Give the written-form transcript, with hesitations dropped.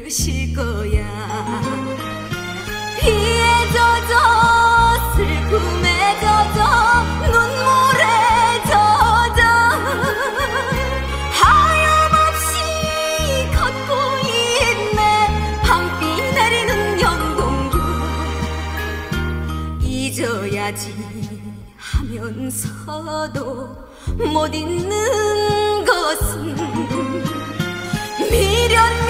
힘드실 거야. 비에 젖어 슬픔에 젖어 눈물에 젖어 하염없이 걷고 있네. 밤비 내리는 영동교 잊어야지 하면서도 못 잊는 것은 미련